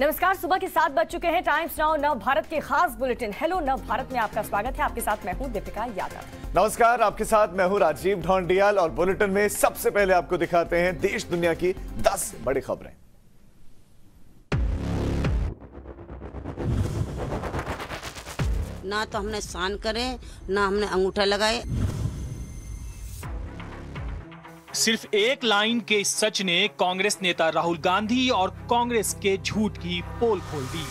नमस्कार, सुबह के 7 बज चुके हैं। टाइम्स नाउ नव भारत के खास बुलेटिन हेलो नव भारत में आपका स्वागत है। आपके साथ मैं हूं दीपिका यादव। नमस्कार, आपके साथ मैं हूं राजीव ढोंडियाल और बुलेटिन में सबसे पहले आपको दिखाते हैं देश दुनिया की 10 बड़ी खबरें। ना तो हमने स्नान करे, ना हमने अंगूठा लगाए। सिर्फ एक लाइन के सच ने कांग्रेस नेता राहुल गांधी और कांग्रेस के झूठ की पोल खोल दी।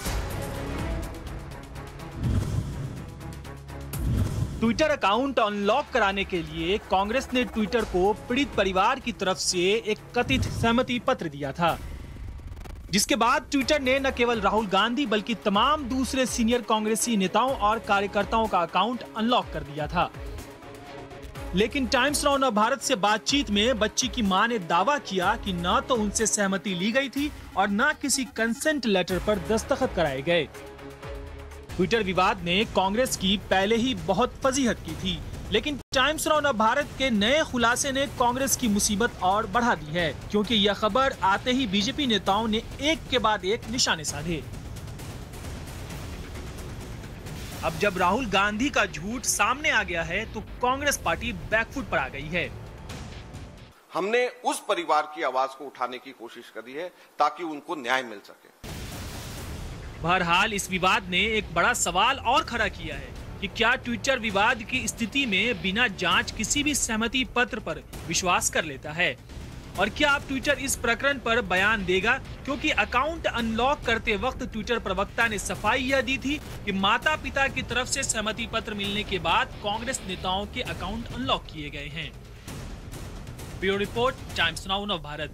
ट्विटर अकाउंट अनलॉक कराने के लिए कांग्रेस ने ट्विटर को पीड़ित परिवार की तरफ से एक कथित सहमति पत्र दिया था, जिसके बाद ट्विटर ने न केवल राहुल गांधी बल्कि तमाम दूसरे सीनियर कांग्रेसी नेताओं और कार्यकर्ताओं का अकाउंट अनलॉक कर दिया था। लेकिन टाइम्स नाउ नव भारत से बातचीत में बच्ची की मां ने दावा किया कि न तो उनसे सहमति ली गई थी और न किसी कंसेंट लेटर पर दस्तखत कराए गए। ट्विटर विवाद ने कांग्रेस की पहले ही बहुत फजीहत की थी, लेकिन टाइम्स नाउ नव भारत के नए खुलासे ने कांग्रेस की मुसीबत और बढ़ा दी है, क्योंकि यह खबर आते ही बीजेपी नेताओं ने एक के बाद एक निशाने साधे। अब जब राहुल गांधी का झूठ सामने आ गया है तो कांग्रेस पार्टी बैकफुट पर आ गई है। हमने उस परिवार की आवाज को उठाने की कोशिश करी है ताकि उनको न्याय मिल सके। बहरहाल इस विवाद ने एक बड़ा सवाल और खड़ा किया है कि क्या ट्विटर विवाद की स्थिति में बिना जांच किसी भी सहमति पत्र पर विश्वास कर लेता है, और क्या अब ट्विटर इस प्रकरण पर बयान देगा, क्योंकि अकाउंट अनलॉक करते वक्त ट्विटर प्रवक्ता ने सफाई यह दी थी कि माता पिता की तरफ से सहमति पत्र मिलने के बाद कांग्रेस नेताओं के अकाउंट अनलॉक किए गए हैं। ब्यूरो रिपोर्ट, टाइम्स नाउ नव भारत।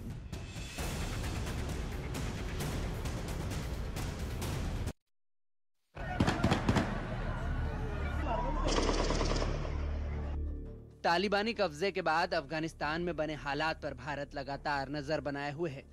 तालिबानी कब्जे के बाद अफगानिस्तान में बने हालात पर भारत लगातार नजर बनाए हुए है।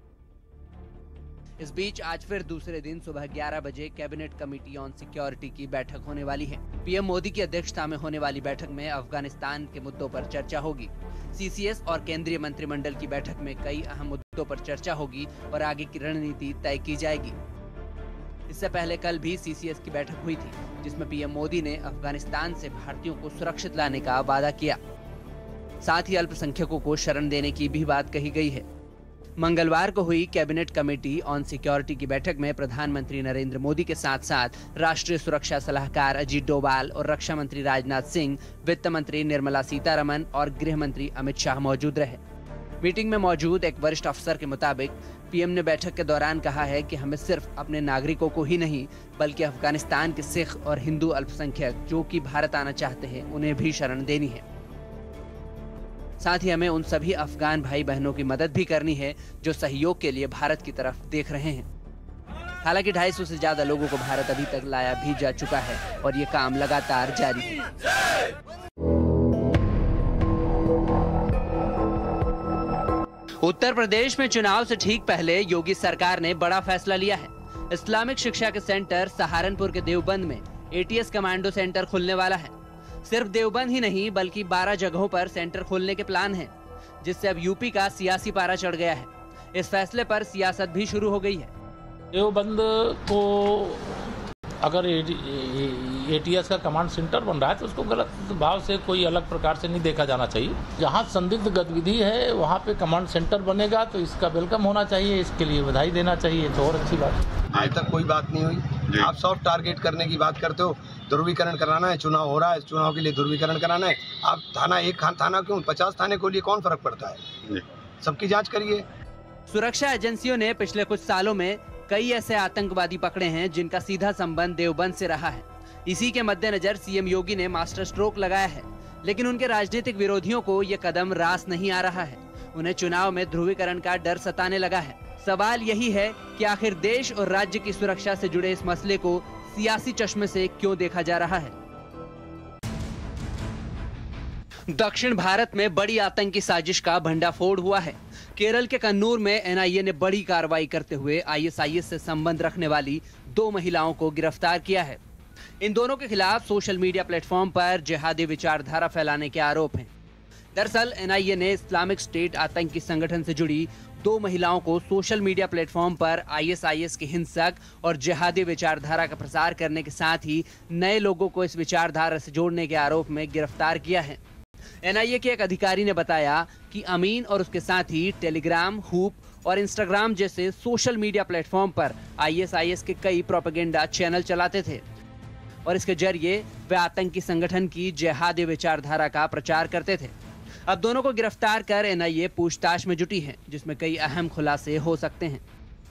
इस बीच आज फिर दूसरे दिन सुबह 11 बजे कैबिनेट कमेटी ऑन सिक्योरिटी की बैठक होने वाली है। पीएम मोदी की अध्यक्षता में होने वाली बैठक में अफगानिस्तान के मुद्दों पर चर्चा होगी। सीसीएस और केंद्रीय मंत्रिमंडल की बैठक में कई अहम मुद्दों पर चर्चा होगी और आगे की रणनीति तय की जाएगी। इससे पहले कल भी सीसीएस की बैठक हुई थी, जिसमें पीएम मोदी ने अफगानिस्तान से भारतीयों को सुरक्षित लाने का वादा किया। साथ ही अल्पसंख्यकों को शरण देने की भी बात कही गई है। मंगलवार को हुई कैबिनेट कमेटी ऑन सिक्योरिटी की बैठक में प्रधानमंत्री नरेंद्र मोदी के साथ साथ राष्ट्रीय सुरक्षा सलाहकार अजीत डोभाल और रक्षा मंत्री राजनाथ सिंह, वित्त मंत्री निर्मला सीतारमन और गृह मंत्री अमित शाह मौजूद रहे। मीटिंग में मौजूद एक वरिष्ठ अफसर के मुताबिक पीएम ने बैठक के दौरान कहा है कि हमें सिर्फ अपने नागरिकों को ही नहीं बल्कि अफगानिस्तान के सिख और हिंदू अल्पसंख्यक जो कि भारत आना चाहते हैं उन्हें भी शरण देनी है। साथ ही हमें उन सभी अफगान भाई बहनों की मदद भी करनी है जो सहयोग के लिए भारत की तरफ देख रहे हैं। हालांकि 250 से ज्यादा लोगों को भारत अभी तक लाया भी जा चुका है और ये काम लगातार जारी है। उत्तर प्रदेश में चुनाव से ठीक पहले योगी सरकार ने बड़ा फैसला लिया है। इस्लामिक शिक्षा के सेंटर सहारनपुर के देवबंद में एटीएस कमांडो सेंटर खुलने वाला है। सिर्फ देवबंद ही नहीं बल्कि 12 जगहों पर सेंटर खोलने के प्लान हैं, जिससे अब यूपी का सियासी पारा चढ़ गया है। इस फैसले पर सियासत भी शुरू हो गई है। देवबंद को अगर एटीएस का कमांड सेंटर बन रहा है तो उसको गलत भाव से कोई अलग प्रकार से नहीं देखा जाना चाहिए। जहां संदिग्ध गतिविधि है वहां पे कमांड सेंटर बनेगा तो इसका वेलकम होना चाहिए, इसके लिए बधाई देना चाहिए, तो और अच्छी बात है। आज तक कोई बात नहीं हुई। आप सॉफ्ट टारगेट करने की बात करते हो, ध्रुवीकरण कराना है, चुनाव हो रहा है, चुनाव के लिए ध्रुवीकरण कराना है। आप थाना एक थाना क्यों 50 थाने को लिए कौन फर्क पड़ता है? सबकी जाँच करिए। सुरक्षा एजेंसियों ने पिछले कुछ सालों में कई ऐसे आतंकवादी पकड़े हैं जिनका सीधा संबंध देवबंद से रहा है। इसी के मद्देनजर सीएम योगी ने मास्टर स्ट्रोक लगाया है, लेकिन उनके राजनीतिक विरोधियों को ये कदम रास नहीं आ रहा है। उन्हें चुनाव में ध्रुवीकरण का डर सताने लगा है। सवाल यही है कि आखिर देश और राज्य की सुरक्षा से जुड़े इस मसले को सियासी चश्मे से क्यों देखा जा रहा है। दक्षिण भारत में बड़ी आतंकी साजिश का भंडाफोड़ हुआ है। केरल के कन्नूर में एनआईए ने बड़ी कार्रवाई करते हुए आईएसआईएस से संबंध रखने वाली 2 महिलाओं को गिरफ्तार किया है। इन दोनों के खिलाफ सोशल मीडिया प्लेटफॉर्म पर जिहादी विचारधारा फैलाने के आरोप हैं। दरअसल एनआईए ने इस्लामिक स्टेट आतंकी संगठन से जुड़ी 2 महिलाओं को सोशल मीडिया प्लेटफॉर्म पर ISIS के हिंसक और जिहादी विचारधारा का प्रसार करने के साथ ही नए लोगों को इस विचारधारा से जोड़ने के आरोप में गिरफ्तार किया है। NIA के एक अधिकारी ने बताया कि अमीन और उसके साथी टेलीग्राम, हूप और इंस्टाग्राम जैसे सोशल मीडिया प्लेटफॉर्म पर ISIS के कई प्रोपेगेंडा चैनल चलाते थे और इसके जरिए वे आतंकी संगठन की जिहादी विचारधारा का प्रचार करते थे। अब दोनों को गिरफ्तार कर NIA पूछताछ में जुटी है, जिसमें कई अहम खुलासे हो सकते हैं।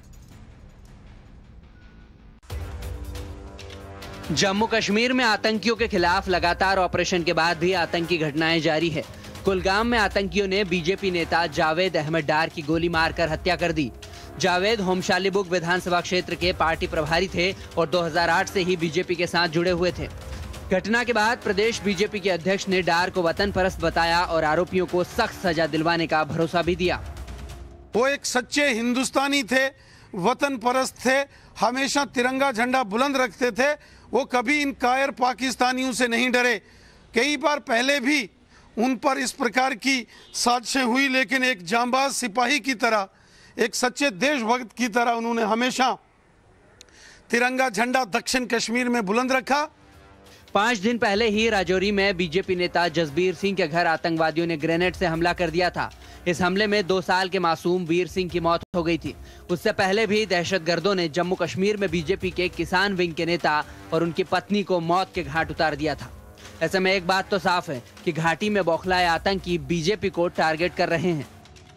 जम्मू कश्मीर में आतंकियों के खिलाफ लगातार ऑपरेशन के बाद भी आतंकी घटनाएं जारी है। कुलगाम में आतंकियों ने बीजेपी नेता जावेद अहमद डार की गोली मारकर हत्या कर दी। जावेद होमशालीबुग विधानसभा क्षेत्र के पार्टी प्रभारी थे और 2008 से ही बीजेपी के साथ जुड़े हुए थे। घटना के बाद प्रदेश बीजेपी के अध्यक्ष ने डार को वतन परस्त बताया और आरोपियों को सख्त सजा दिलवाने का भरोसा भी दिया। वो एक सच्चे हिंदुस्तानी थे, वतन परस्त थे, हमेशा तिरंगा झंडा बुलंद रखते थे। वो कभी इन कायर पाकिस्तानियों से नहीं डरे। कई बार पहले भी उन पर इस प्रकार की साजिशें हुई, लेकिन एक जांबाज सिपाही की तरह, एक सच्चे देशभक्त की तरह उन्होंने हमेशा तिरंगा झंडा दक्षिण कश्मीर में बुलंद रखा। 5 दिन पहले ही राजौरी में बीजेपी नेता जसबीर सिंह के घर आतंकवादियों ने ग्रेनेड से हमला कर दिया था। इस हमले में 2 साल के मासूम वीर सिंह की मौत हो गई थी। उससे पहले भी दहशतगर्दों ने जम्मू कश्मीर में बीजेपी के किसान विंग के नेता और उनकी पत्नी को मौत के घाट उतार दिया था। ऐसे में एक बात तो साफ है कि घाटी में बौखलाए आतंकी बीजेपी को टारगेट कर रहे हैं।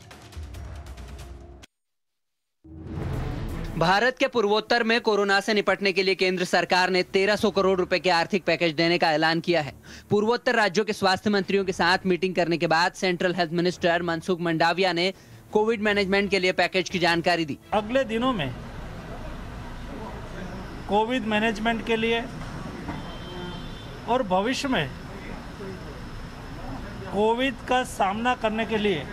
भारत के पूर्वोत्तर में कोरोना से निपटने के लिए केंद्र सरकार ने 1300 करोड़ रुपए के आर्थिक पैकेज देने का ऐलान किया है। पूर्वोत्तर राज्यों के स्वास्थ्य मंत्रियों के साथ मीटिंग करने के बाद central health minister Mansukh Mandaviya ने कोविड मैनेजमेंट के लिए पैकेज की जानकारी दी। अगले दिनों में कोविड मैनेजमेंट के लिए और भविष्य में कोविड का सामना करने के लिए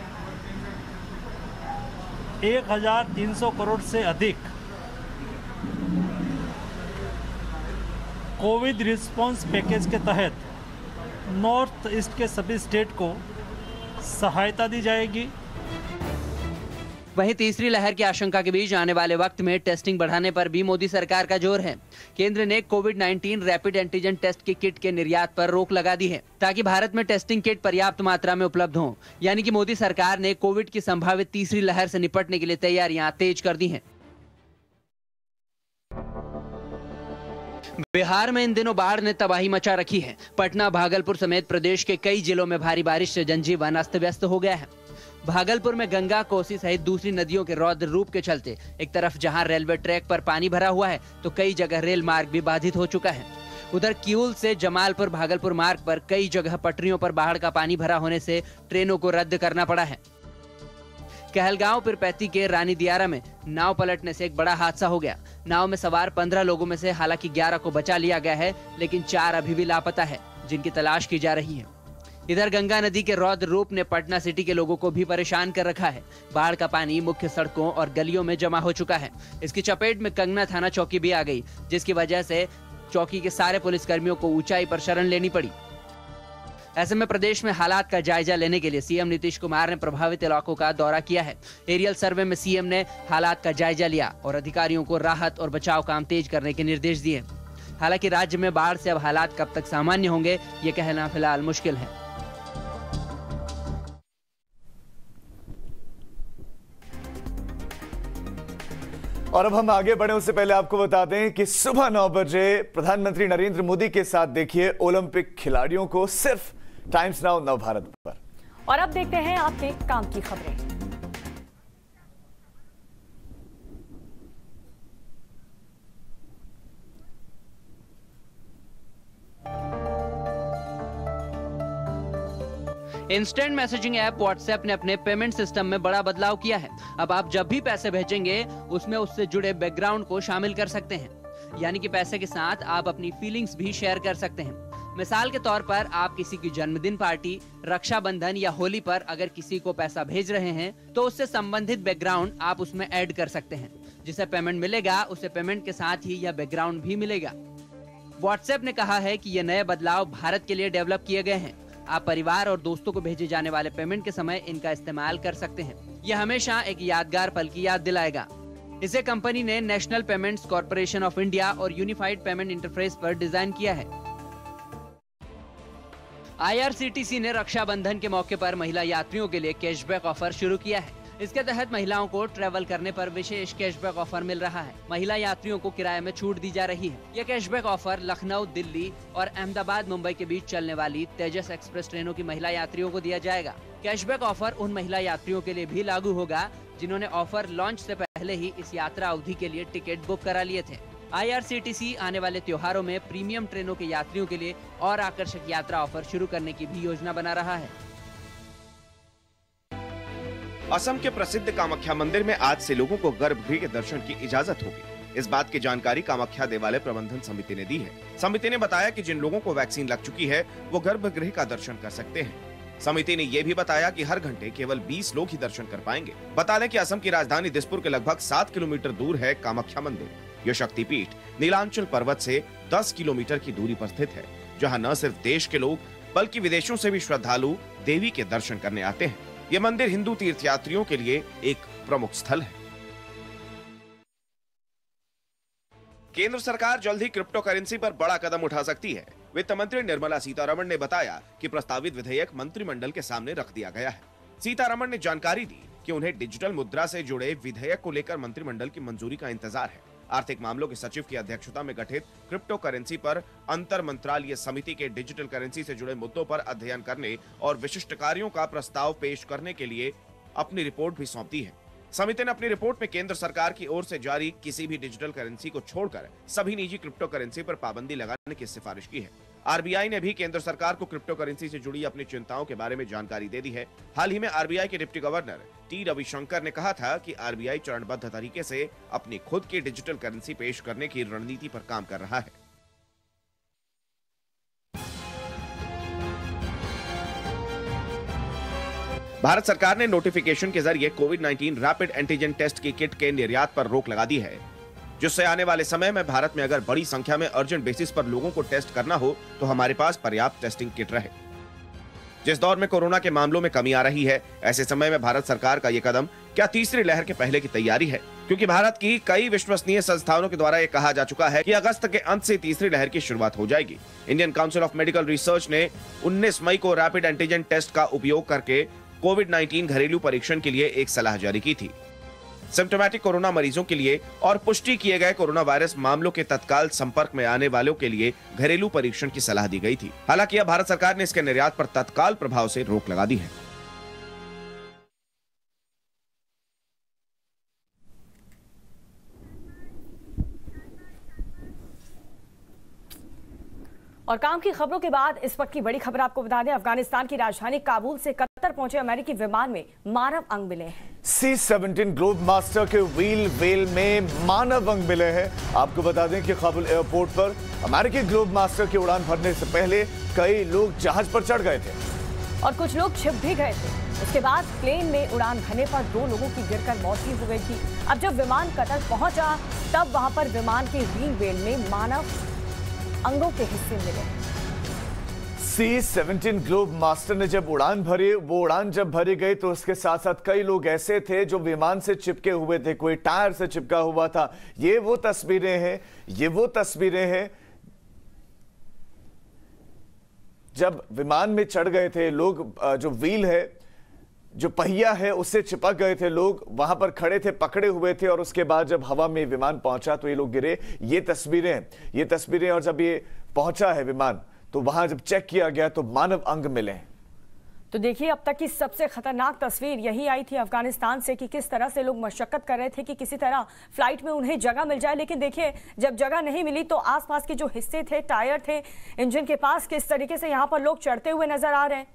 1300 करोड़ से अधिक कोविड रिस्पांस पैकेज के तहत नॉर्थ ईस्ट के सभी स्टेट को सहायता दी जाएगी। वहीं तीसरी लहर की आशंका के बीच आने वाले वक्त में टेस्टिंग बढ़ाने पर भी मोदी सरकार का जोर है। केंद्र ने कोविड-19 रैपिड एंटीजन टेस्ट की किट के निर्यात पर रोक लगा दी है ताकि भारत में टेस्टिंग किट पर्याप्त मात्रा में उपलब्ध हो। यानी कि मोदी सरकार ने कोविड की संभावित तीसरी लहर से निपटने के लिए तैयारियां तेज कर दी हैं। बिहार में इन दिनों बाढ़ ने तबाही मचा रखी है। पटना, भागलपुर समेत प्रदेश के कई जिलों में भारी बारिश से जनजीवन अस्त व्यस्त हो गया है। भागलपुर में गंगा, कोसी सहित दूसरी नदियों के रौद्र रूप के चलते एक तरफ जहां रेलवे ट्रैक पर पानी भरा हुआ है तो कई जगह रेल मार्ग भी बाधित हो चुका है। उधर किऊल से जमालपुर भागलपुर मार्ग पर कई जगह पटरियों पर बाढ़ का पानी भरा होने से ट्रेनों को रद्द करना पड़ा है। कहलगांव पिरपैती के रानी दियारा में नाव पलटने से एक बड़ा हादसा हो गया। नाव में सवार 15 लोगों में से हालांकि 11 को बचा लिया गया है, लेकिन 4 अभी भी लापता है, जिनकी तलाश की जा रही है। इधर गंगा नदी के रौद्र रूप ने पटना सिटी के लोगों को भी परेशान कर रखा है। बाढ़ का पानी मुख्य सड़कों और गलियों में जमा हो चुका है। इसकी चपेट में कंगना थाना चौकी भी आ गई, जिसकी वजह से चौकी के सारे पुलिसकर्मियों को ऊंचाई पर शरण लेनी पड़ी। ऐसे में प्रदेश में हालात का जायजा लेने के लिए सीएम नीतीश कुमार ने प्रभावित इलाकों का दौरा किया है। एरियल सर्वे में सीएम ने हालात का जायजा लिया और अधिकारियों को राहत और बचाव काम तेज करने के निर्देश दिए। हालांकि राज्य में बाढ़ से अब हालात कब तक सामान्य होंगे, ये कहना फिलहाल मुश्किल है। और अब हम आगे बढ़े उससे पहले आपको बता दें कि सुबह 9 बजे प्रधानमंत्री नरेंद्र मोदी के साथ देखिए ओलंपिक खिलाड़ियों को सिर्फ टाइम्स नाउ नव भारत पर। और अब देखते हैं आपके काम की खबरें। इंस्टेंट मैसेजिंग ऐप व्हाट्सएप ने अपने पेमेंट सिस्टम में बड़ा बदलाव किया है। अब आप जब भी पैसे भेजेंगे उसमें उससे जुड़े बैकग्राउंड को शामिल कर सकते हैं। यानी कि पैसे के साथ आप अपनी फीलिंग्स भी शेयर कर सकते हैं। मिसाल के तौर पर आप किसी की जन्मदिन पार्टी, रक्षाबंधन या होली पर अगर किसी को पैसा भेज रहे हैं तो उससे संबंधित बैकग्राउंड आप उसमें ऐड कर सकते हैं। जिसे पेमेंट मिलेगा उसे पेमेंट के साथ ही यह बैकग्राउंड भी मिलेगा। व्हाट्सएप ने कहा है कि ये नए बदलाव भारत के लिए डेवलप किए गए हैं। आप परिवार और दोस्तों को भेजे जाने वाले पेमेंट के समय इनका इस्तेमाल कर सकते हैं। यह हमेशा एक यादगार पल की याद दिलाएगा। इसे कंपनी ने National Payments Corporation of India और यूनिफाइड पेमेंट इंटरफेस पर डिजाइन किया है। IRCTC ने रक्षाबंधन के मौके पर महिला यात्रियों के लिए कैशबैक ऑफर शुरू किया है। इसके तहत महिलाओं को ट्रैवल करने पर विशेष कैशबैक ऑफर मिल रहा है। महिला यात्रियों को किराए में छूट दी जा रही है। यह कैशबैक ऑफर लखनऊ, दिल्ली और अहमदाबाद, मुंबई के बीच चलने वाली तेजस एक्सप्रेस ट्रेनों की महिला यात्रियों को दिया जाएगा। कैशबैक ऑफर उन महिला यात्रियों के लिए भी लागू होगा जिन्होंने ऑफर लॉन्च से पहले ही इस यात्रा अवधि के लिए टिकट बुक करा लिए थे। IRCTC आने वाले त्योहारों में प्रीमियम ट्रेनों के यात्रियों के लिए और आकर्षक यात्रा ऑफर शुरू करने की भी योजना बना रहा है। असम के प्रसिद्ध कामाख्या मंदिर में आज से लोगों को गर्भगृह के दर्शन की इजाजत होगी। इस बात की जानकारी कामाख्या देवालय प्रबंधन समिति ने दी है। समिति ने बताया कि जिन लोगों को वैक्सीन लग चुकी है वो गर्भगृह का दर्शन कर सकते हैं। समिति ने ये भी बताया कि हर घंटे केवल 20 लोग ही दर्शन कर पाएंगे। बता दें कि असम की राजधानी दिसपुर के लगभग 7 किलोमीटर दूर है कामाख्या मंदिर। यह शक्तिपीठ नीलांचल पर्वत से 10 किलोमीटर की दूरी पर स्थित है, जहां न सिर्फ देश के लोग बल्कि विदेशों से भी श्रद्धालु देवी के दर्शन करने आते हैं। यह मंदिर हिंदू तीर्थयात्रियों के लिए एक प्रमुख स्थल है। केंद्र सरकार जल्द ही क्रिप्टो करेंसी पर बड़ा कदम उठा सकती है। वित्त मंत्री निर्मला सीतारमण ने बताया कि प्रस्तावित विधेयक मंत्रिमंडल के सामने रख दिया गया है। सीतारमण ने जानकारी दी कि उन्हें डिजिटल मुद्रा से जुड़े विधेयक को लेकर मंत्रिमंडल की मंजूरी का इंतजार है। आर्थिक मामलों के सचिव की अध्यक्षता में गठित क्रिप्टो करेंसी पर अंतर मंत्रालय समिति के डिजिटल करेंसी से जुड़े मुद्दों पर अध्ययन करने और विशिष्ट कार्यों का प्रस्ताव पेश करने के लिए अपनी रिपोर्ट भी सौंप दी है। समिति ने अपनी रिपोर्ट में केंद्र सरकार की ओर से जारी किसी भी डिजिटल करेंसी को छोड़कर सभी निजी क्रिप्टो करेंसी पर पाबंदी लगाने की सिफारिश की है। RBI ने भी केंद्र सरकार को क्रिप्टो करेंसी से जुड़ी अपनी चिंताओं के बारे में जानकारी दे दी है। हाल ही में RBI के डिप्टी गवर्नर T रविशंकर ने कहा था कि RBI चरणबद्ध तरीके से अपनी खुद की डिजिटल करेंसी पेश करने की रणनीति पर काम कर रहा है। भारत सरकार ने नोटिफिकेशन के जरिए कोविड-19 रैपिड एंटीजन टेस्ट की किट के निर्यात पर रोक लगा दी है, जिससे आने वाले समय में भारत में अगर बड़ी संख्या में अर्जेंट बेसिस पर लोगों को टेस्ट करना हो तो हमारे पास पर्याप्त टेस्टिंग किट रहे। जिस दौर में कोरोना के मामलों में कमी आ रही है, ऐसे समय में भारत सरकार का ये कदम क्या तीसरी लहर के पहले की तैयारी है? क्योंकि भारत की कई विश्वसनीय संस्थानों के द्वारा ये कहा जा चुका है कि अगस्त के अंत से तीसरी लहर की शुरुआत हो जाएगी। Indian Council of Medical Research ने 19 मई को रैपिड एंटीजन टेस्ट का उपयोग करके कोविड-19 घरेलू परीक्षण के लिए एक सलाह जारी की थी। सिम्टोमेटिक कोरोना मरीजों के लिए और पुष्टि किए गए कोरोना वायरस मामलों के तत्काल संपर्क में आने वालों के लिए घरेलू परीक्षण की सलाह दी गई थी। हालांकि अब भारत सरकार ने इसके निर्यात पर तत्काल प्रभाव से रोक लगा दी है। और काम की खबरों के बाद इस वक्त की बड़ी खबर आपको बता दें, अफगानिस्तान की राजधानी काबुल से कतर पहुंचे अमेरिकी विमान में मानव अंग मिले हैं। C-17 ग्लोब मास्टर के व्हील वेल में मानव अंग मिले हैं। आपको बता दें कि काबुल एयरपोर्ट पर अमेरिकी ग्लोब मास्टर की उड़ान भरने से पहले कई लोग जहाज पर चढ़ गए थे और कुछ लोग छिप भी गए थे। उसके बाद प्लेन में उड़ान भरने पर 2 लोगों की गिरकर मौत भी हो गई थी। अब जब विमान कतर पहुंचा तब वहां पर विमान के व्हील वेल में मानव अंगों के हिस्से मिले। C-17 ग्लोब मास्टर ने जब उड़ान भरी, वो उड़ान जब भरी गई तो उसके साथ साथ कई लोग ऐसे थे जो विमान से चिपके हुए थे, कोई टायर से चिपका हुआ था। ये वो तस्वीरें हैं जब विमान में चढ़ गए थे लोग, जो व्हील है, जो पहिया है, उससे चिपक गए थे लोग, वहां पर खड़े थे, पकड़े हुए थे और उसके बाद जब हवा में विमान पहुंचा तो ये लोग गिरे। ये तस्वीरें और जब ये पहुंचा है विमान तो वहां जब चेक किया गया तो मानव अंग मिले। तो देखिए, अब तक की सबसे खतरनाक तस्वीर यही आई थी अफगानिस्तान से कि किस तरह से लोग मशक्कत कर रहे थे कि किसी तरह फ्लाइट में उन्हें जगह मिल जाए। लेकिन देखिए, जब जगह नहीं मिली तो आसपास के जो हिस्से थे, टायर थे इंजन के पास, किस तरीके से यहां पर लोग चढ़ते हुए नजर आ रहे हैं।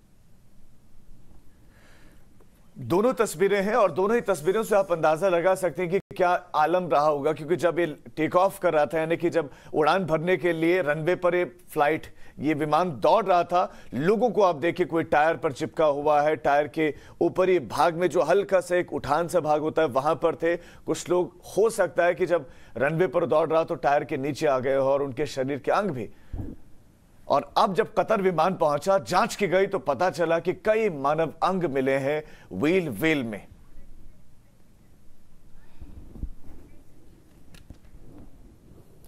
दोनों तस्वीरें हैं और दोनों ही तस्वीरों से आप अंदाजा लगा सकते हैं कि क्या आलम रहा होगा, क्योंकि जब ये टेक ऑफ कर रहा था, यानी कि जब उड़ान भरने के लिए रनवे पर ये विमान दौड़ रहा था, लोगों को आप देखिए कोई टायर पर चिपका हुआ है, टायर के ऊपरी भाग में जो हल्का सा एक उठान सा भाग होता है वहां पर थे कुछ लोग। हो सकता है कि जब रनवे पर दौड़ रहा तो टायर के नीचे आ गए और उनके शरीर के अंग भी। और अब जब कतर विमान पहुंचा, जांच की गई तो पता चला कि कई मानव अंग मिले हैं व्हील वेल में।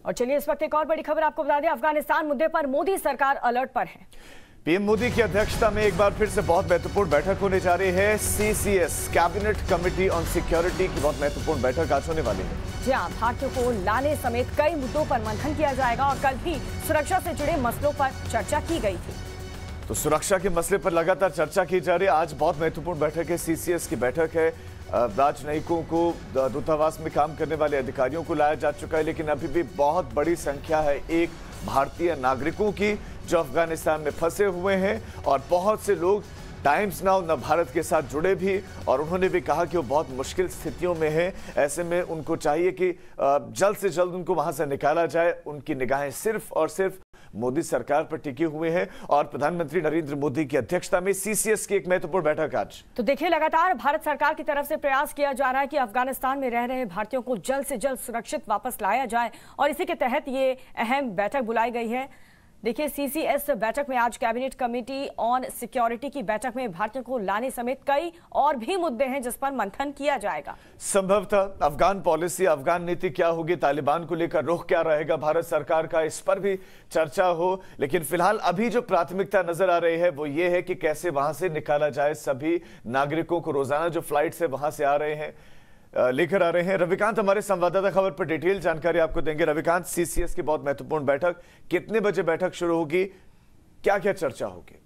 और चलिए इस वक्त एक और बड़ी खबर आपको बता दें, अफगानिस्तान मुद्दे पर मोदी सरकार अलर्ट पर है। पीएम मोदी की अध्यक्षता में एक बार फिर से बहुत महत्वपूर्ण बैठक होने जा रही है। CCS Cabinet Committee on Security की बहुत महत्वपूर्ण बैठक आज होने वाली है। जी हां, भारतीयों को लाने समेत कई मुद्दों पर मंथन किया जाएगा और कल भी सुरक्षा से जुड़े मसलों पर चर्चा की गई थी। तो सुरक्षा के मसले पर लगातार चर्चा की जा रही है। आज बहुत महत्वपूर्ण बैठक है, सीसीएस की बैठक है। राजनयिकों को, दूतावास में काम करने वाले अधिकारियों को लाया जा चुका है, लेकिन अभी भी बहुत बड़ी संख्या है एक भारतीय नागरिकों की जो अफगानिस्तान में फंसे हुए हैं और बहुत से लोग टाइम्स नाउ न भारत के साथ जुड़े भी, और उन्होंने भी कहा कि वो बहुत मुश्किल स्थितियों में हैं। ऐसे में उनको चाहिए कि जल्द से जल्द उनको वहां से निकाला जाए। उनकी निगाहें सिर्फ और सिर्फ मोदी सरकार पर टिकी हुए हैं और प्रधानमंत्री नरेंद्र मोदी की अध्यक्षता में सीसीएस की एक महत्वपूर्ण बैठक आज। तो देखिए, लगातार भारत सरकार की तरफ से प्रयास किया जा रहा है कि अफगानिस्तान में रह रहे भारतीयों को जल्द से जल्द सुरक्षित वापस लाया जाए और इसी के तहत ये अहम बैठक बुलाई गई है। देखिए, सीसीएस बैठक में आज कैबिनेट कमेटी ऑन सिक्योरिटी की बैठक में भारतीयों को लाने समेत कई और भी मुद्दे हैं जिस पर मंथन किया जाएगा। संभवतः अफगान पॉलिसी, अफगान नीति क्या होगी, तालिबान को लेकर रुख क्या रहेगा भारत सरकार का, इस पर भी चर्चा हो। लेकिन फिलहाल अभी जो प्राथमिकता नजर आ रही है वो ये है कि कैसे वहां से निकाला जाए सभी नागरिकों को। रोजाना जो फ्लाइट से वहां से आ रहे हैं, लेकर आ रहे हैं। रविकांत हमारे संवाददाता खबर पर डिटेल जानकारी आपको देंगे। रविकांत, सीसीएस की बहुत महत्वपूर्ण बैठक, कितने बजे बैठक शुरू होगी, क्या क्या चर्चा होगी?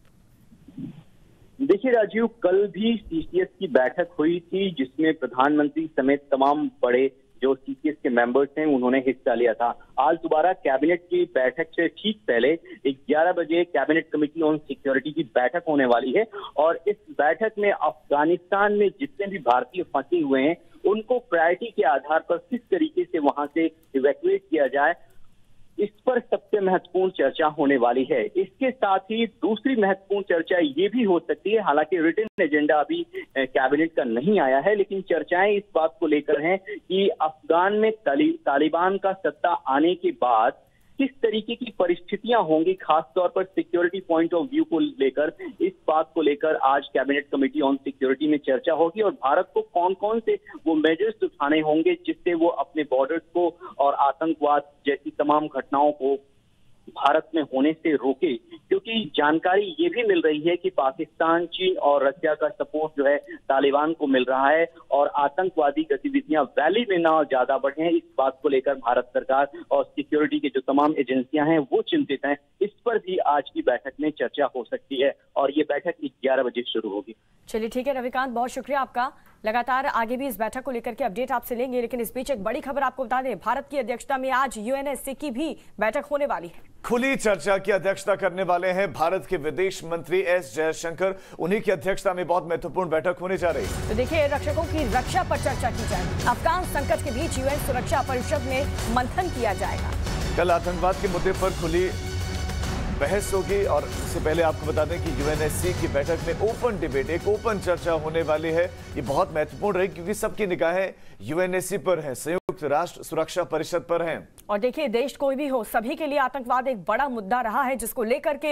देखिए राजीव, कल भी सीसीएस की बैठक हुई थी जिसमें प्रधानमंत्री समेत तमाम बड़े जो सीसीएस के मेंबर्स हैं उन्होंने हिस्सा लिया था। आज दोबारा कैबिनेट की बैठक से ठीक पहले 11 बजे कैबिनेट कमेटी ऑन सिक्योरिटी की बैठक होने वाली है और इस बैठक में अफगानिस्तान में जितने भी भारतीय फंसे हुए हैं उनको प्रायोरिटी के आधार पर किस तरीके से वहां से इवैक्यूएट किया जाए, इस पर सबसे महत्वपूर्ण चर्चा होने वाली है। इसके साथ ही दूसरी महत्वपूर्ण चर्चा ये भी हो सकती है, हालांकि रिटन एजेंडा अभी कैबिनेट का नहीं आया है, लेकिन चर्चाएं इस बात को लेकर हैं कि अफगान में तालिबान का सत्ता आने के बाद किस तरीके की परिस्थितियां होंगी, खासतौर पर सिक्योरिटी पॉइंट ऑफ व्यू को लेकर। इस बात को लेकर आज कैबिनेट कमेटी ऑन सिक्योरिटी में चर्चा होगी और भारत को कौन कौन से वो मेजर्स उठाने होंगे जिससे वो अपने बॉर्डर्स को और आतंकवाद जैसी तमाम घटनाओं को भारत में होने से रोके। क्योंकि जानकारी ये भी मिल रही है कि पाकिस्तान, चीन और रशिया का सपोर्ट जो है तालिबान को मिल रहा है और आतंकवादी गतिविधियां वैली में ना ज्यादा बढ़े। इस बात को लेकर भारत सरकार और सिक्योरिटी के जो तमाम एजेंसियां हैं वो चिंतित हैं। इस पर भी आज की बैठक में चर्चा हो सकती है और ये बैठक 11 बजे शुरू होगी। चलिए ठीक है रविकांत, बहुत शुक्रिया आपका। लगातार आगे भी इस बैठक को लेकर के अपडेट आपसे लेंगे, लेकिन इस बीच एक बड़ी खबर आपको बता दें, भारत की अध्यक्षता में आज यूएनएससी की भी बैठक होने वाली है। खुली चर्चा की अध्यक्षता करने वाले हैं भारत के विदेश मंत्री एस जयशंकर। उन्हीं की अध्यक्षता में बहुत महत्वपूर्ण बैठक होने जा रही है। तो देखिए, रक्षकों की रक्षा पर चर्चा की जाएगी। अफगान संकट के बीच यूएन सुरक्षा परिषद में मंथन किया जाएगा। कल आतंकवाद के मुद्दे पर खुली बहस होगी और इससे पहले आपको बता दें कि यूएनएससी की बैठक में ओपन डिबेट, एक ओपन चर्चा होने वाली है। ये बहुत महत्वपूर्ण रही क्योंकि सबकी निगाहें यूएनएससी पर है, संयुक्त राष्ट्र सुरक्षा परिषद पर हैं। और देखिए, देश कोई भी हो, सभी के लिए आतंकवाद एक बड़ा मुद्दा रहा है जिसको लेकर के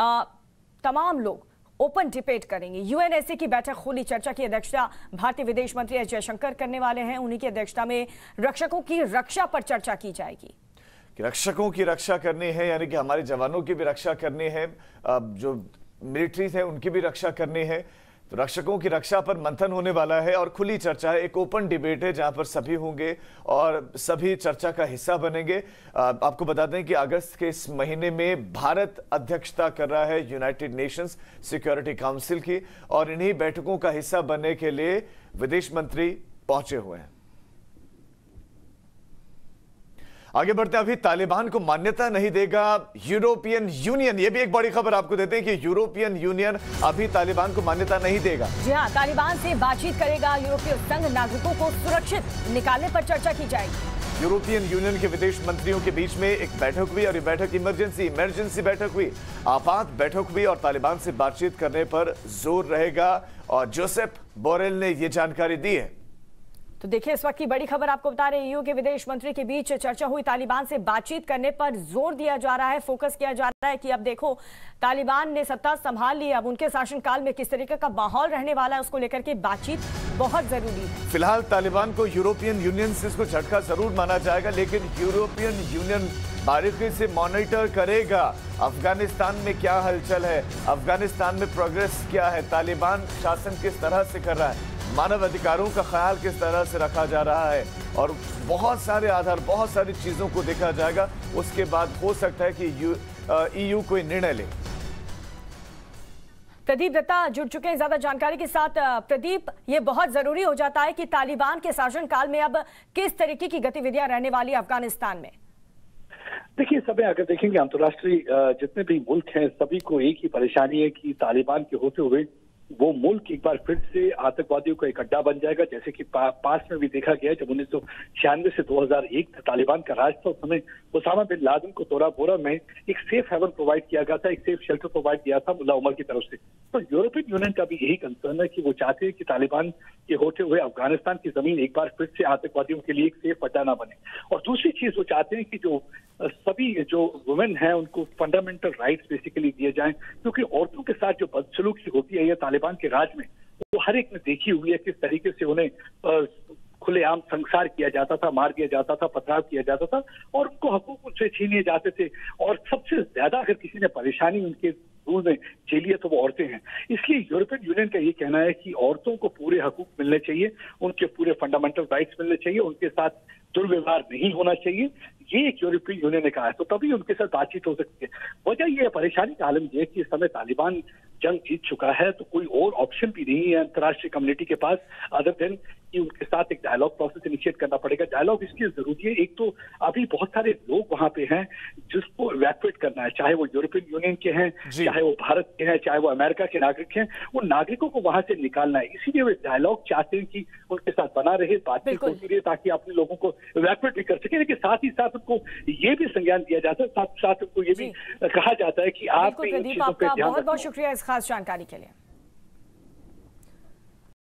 तमाम लोग ओपन डिबेट करेंगे। यूएनएससी की बैठक खुली चर्चा की अध्यक्षता भारतीय विदेश मंत्री एस जयशंकर करने वाले हैं। उन्हीं की अध्यक्षता में रक्षकों की रक्षा पर चर्चा की जाएगी। कि रक्षकों की रक्षा करनी है, यानी कि हमारे जवानों की भी रक्षा करनी है, जो मिलिट्री है उनकी भी रक्षा करनी है। तो रक्षकों की रक्षा पर मंथन होने वाला है और खुली चर्चा है, एक ओपन डिबेट है जहां पर सभी होंगे और सभी चर्चा का हिस्सा बनेंगे। आपको बता दें कि अगस्त के इस महीने में भारत अध्यक्षता कर रहा है यूनाइटेड नेशंस सिक्योरिटी काउंसिल की और इन्हीं बैठकों का हिस्सा बनने के लिए विदेश मंत्री पहुंचे हुए हैं। आगे बढ़ते हैं, अभी तालिबान को मान्यता नहीं देगा यूरोपियन यूनियन। ये भी एक बड़ी खबर आपको देते हैं कि यूरोपियन यूनियन अभी तालिबान को मान्यता नहीं देगा। जी हां, तालिबान से बातचीत करेगा यूरोपीय संघ, नागरिकों को सुरक्षित निकालने पर चर्चा की जाएगी। यूरोपियन यूनियन के विदेश मंत्रियों के बीच में एक बैठक हुई और ये बैठक इमरजेंसी बैठक हुई, आपात बैठक हुई और तालिबान से बातचीत करने पर जोर रहेगा और जोसेफ बोरेल ने ये जानकारी दी है। तो देखिए, इस वक्त की बड़ी खबर आपको बता रहे, ईयू के विदेश मंत्री के बीच चर्चा हुई। तालिबान से बातचीत करने पर जोर दिया जा रहा है, फोकस किया जा रहा है कि अब देखो तालिबान ने सत्ता संभाल ली, अब उनके शासनकाल में किस तरीके का माहौल रहने वाला है, उसको लेकर के बातचीत बहुत जरूरी है। फिलहाल तालिबान को यूरोपियन यूनियन से इसको झटका जरूर माना जाएगा, लेकिन यूरोपियन यूनियन बारीकी से मॉनिटर करेगा अफगानिस्तान में क्या हलचल है, अफगानिस्तान में प्रोग्रेस क्या है, तालिबान शासन किस तरह से कर रहा है, मानव अधिकारों का ख्याल किस तरह से रखा जा रहा है, और बहुत सारे आधार, बहुत सारी चीजों को देखा जाएगा। उसके बाद हो सकता है कि ईयू कोई निर्णय ले। प्रदीप दत्ता जुड़ चुके हैं ज्यादा जानकारी के साथ। प्रदीप, ये बहुत जरूरी हो जाता है कि तालिबान के शासनकाल में अब किस तरीके की गतिविधियां रहने वाली अफगानिस्तान में? देखिए, समय अगर देखेंगे अंतर्राष्ट्रीय जितने भी मुल्क हैं, सभी को एक ही परेशानी है कि तालिबान के होते हुए वो मुल्क एक बार फिर से आतंकवादियों का एक अड्डा बन जाएगा। जैसे कि पास में भी देखा गया, जब 1996 से 2001 तालिबान का राज था, उस समय उसामा बिन लादेन को तोरा बोरा में एक सेफ हेवन प्रोवाइड किया गया था, एक सेफ शेल्टर प्रोवाइड किया था मुल्ला उमर की तरफ से। तो यूरोपियन यूनियन का भी यही कंसर्न है कि वो चाहते हैं कि तालिबान के होते हुए अफगानिस्तान की जमीन एक बार फिर से आतंकवादियों के लिए एक सेफ अड्डा ना बने। और दूसरी चीज वो चाहते हैं कि जो सभी जो वुमेन हैं उनको फंडामेंटल राइट्स बेसिकली दिए जाएं, क्योंकि औरतों के साथ जो बदसलूकी होती है ये तालिबान के राज में वो हर एक ने देखी हुई है, किस तरीके से उन्हें खुलेआम संसार किया जाता था, मार दिया जाता था, पथराव किया जाता था और उनको हकूक उनसे छीने जाते थे। और सबसे ज्यादा अगर किसी ने परेशानी उनके रूल में झेली है तो वो औरतें हैं। इसलिए यूरोपियन यूनियन का ये कहना है कि औरतों को पूरे हकूक मिलने चाहिए, उनके पूरे फंडामेंटल राइट्स मिलने चाहिए, उनके साथ दुर्व्यवहार नहीं होना चाहिए, ये एक यूरोपियन यूनियन ने कहा है। तो तभी उनके साथ बातचीत हो सकती है। वजह यह परेशानी का आलम यह है कि इस समय तालिबान जंग जीत चुका है, तो कोई और ऑप्शन भी नहीं है अंतर्राष्ट्रीय कम्युनिटी के पास अदर देन कि उनके साथ एक डायलॉग प्रोसेस इनिशिएट करना पड़ेगा। डायलॉग इसलिए जरूरी है, एक तो अभी बहुत सारे लोग वहां पे हैं जिसको इवैक्यूएट करना है, चाहे वो यूरोपियन यूनियन के हैं, चाहे वो भारत के हैं, चाहे वो अमेरिका के नागरिक हैं, उन नागरिकों को वहां से निकालना है। इसीलिए वे डायलॉग चाहते हैं कि उनके साथ बना रहे, बातचीत होती रहे, ताकि अपने लोगों को इवैक्यूएट भी कर सके। लेकिन साथ ही साथ उनको ये भी संज्ञान दिया जाता है, साथ साथ उनको ये भी कहा जाता है कि आप बहुत बहुत शुक्रिया इस खास जानकारी के लिए।